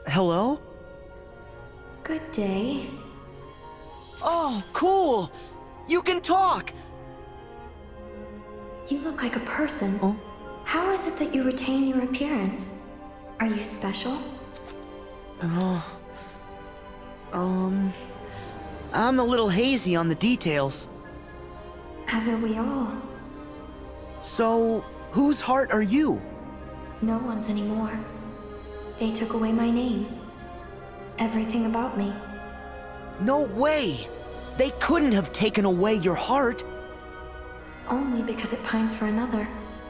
Hello? Good day. Oh, cool! You can talk! You look like a person. Oh? How is it that you retain your appearance? Are you special? I'm a little hazy on the details. As are we all. So, whose heart are you? No one's anymore. They took away my name. Everything about me. No way! They couldn't have taken away your heart. Only because it pines for another.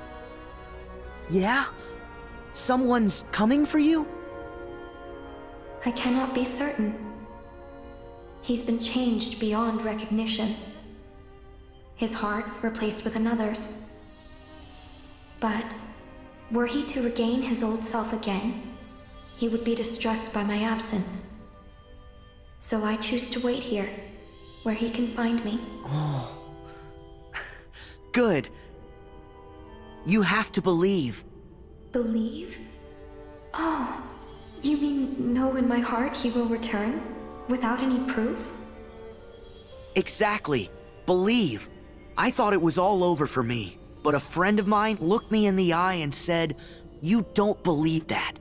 Yeah? Someone's coming for you? I cannot be certain. He's been changed beyond recognition. His heart replaced with another's. But were he to regain his old self again, he would be distressed by my absence. So I choose to wait here, where he can find me. Oh. Good. You have to believe. Believe? Oh, you mean know in my heart he will return, without any proof? Exactly. Believe. I thought it was all over for me, but a friend of mine looked me in the eye and said, "You don't believe that."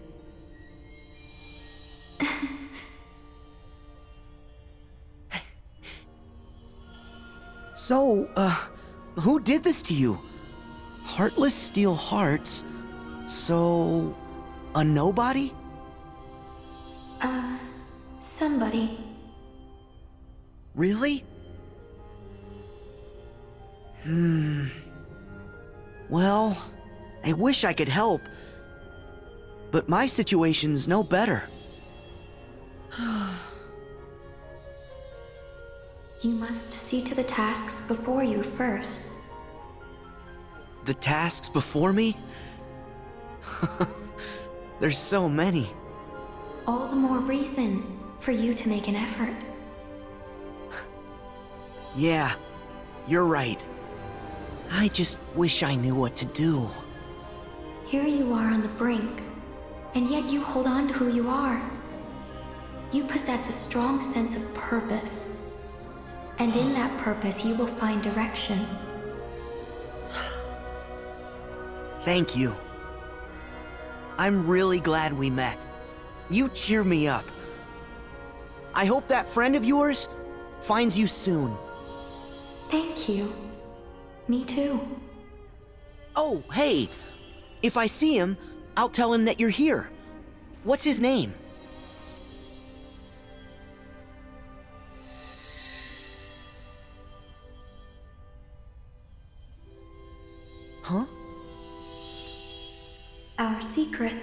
So, who did this to you? Heartless steal hearts, so... a nobody? Somebody. Really? Well, I wish I could help, but my situation's no better. You must see to the tasks before you first. The tasks before me? There's so many. All the more reason for you to make an effort. Yeah, you're right. I just wish I knew what to do. Here you are on the brink, and yet you hold on to who you are. You possess a strong sense of purpose. And in that purpose, you will find direction. Thank you. I'm really glad we met. You cheer me up. I hope that friend of yours finds you soon. Thank you. Me too. Oh, hey. If I see him, I'll tell him that you're here. What's his name? Huh? Our secret.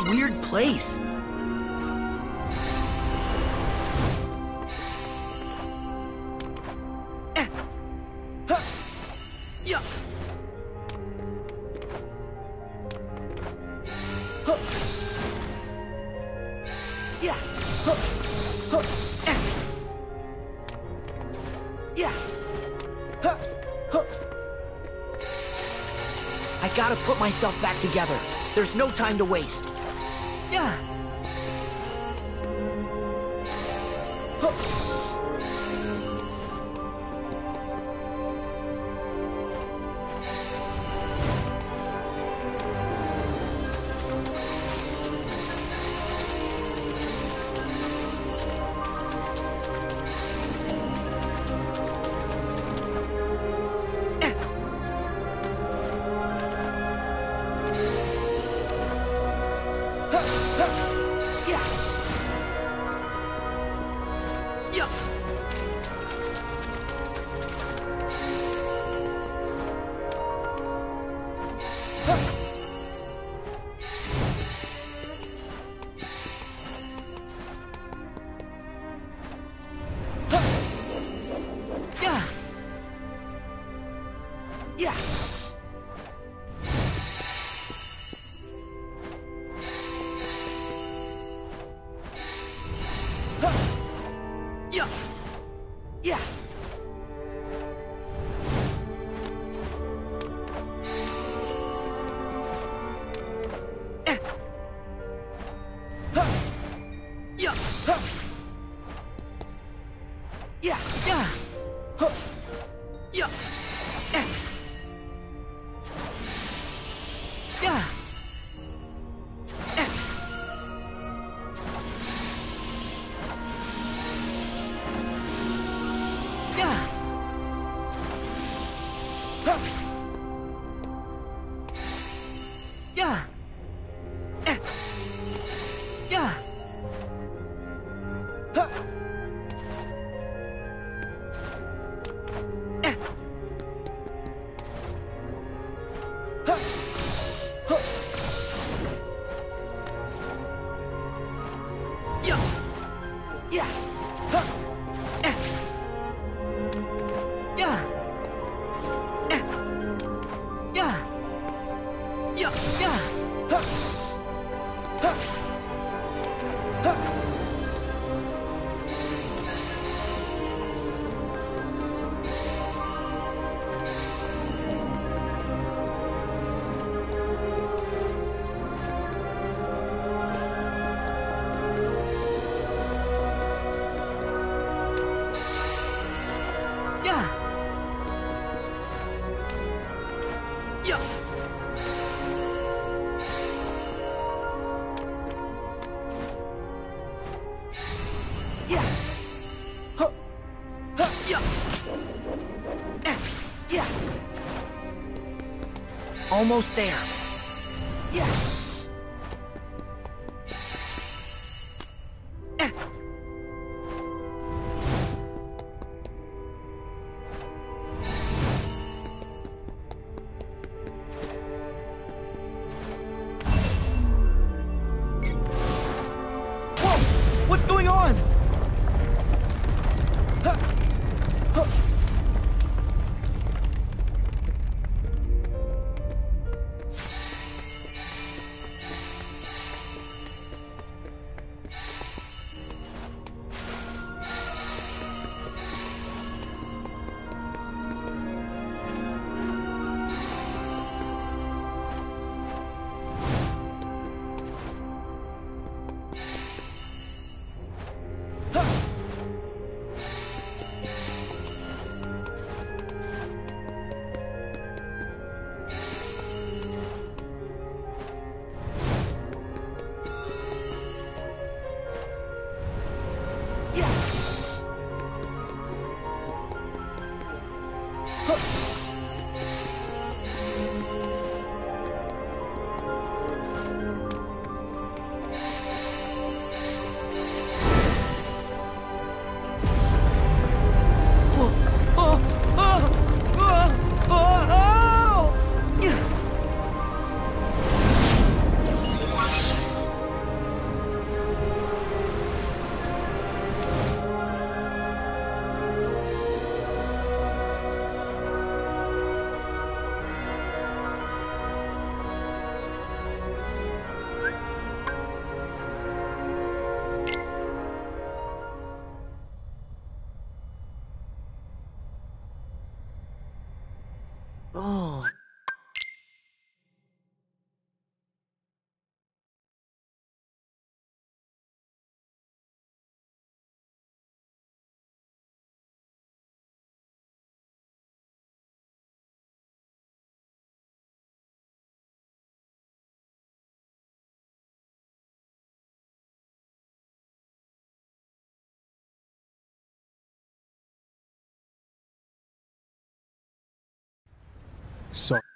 a weird place. I gotta put myself back together. There's no time to waste. Yeah. Almost there. Yeah. Whoa! What's going on? Oh. So